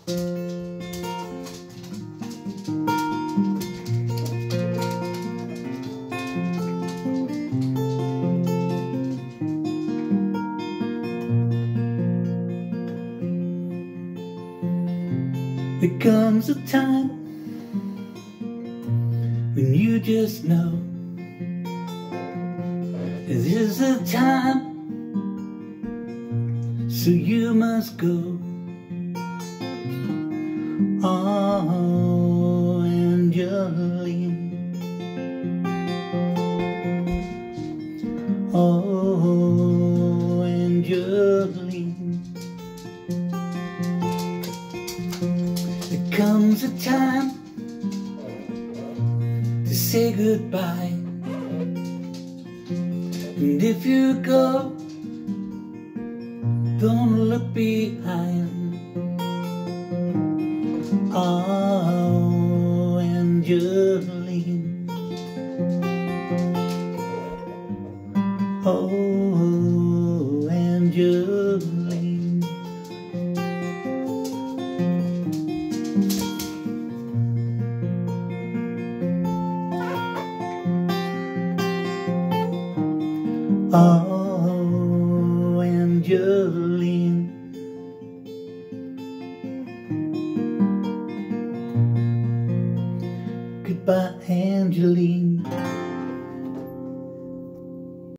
There comes a time when you just know this is the time, so you must go. Oh, Angeline, oh, Angeline. There comes a time to say goodbye, and if you go, don't look behind. Oh, Angeline, oh, Angeline. Oh, Angeline. Goodbye, Angeline.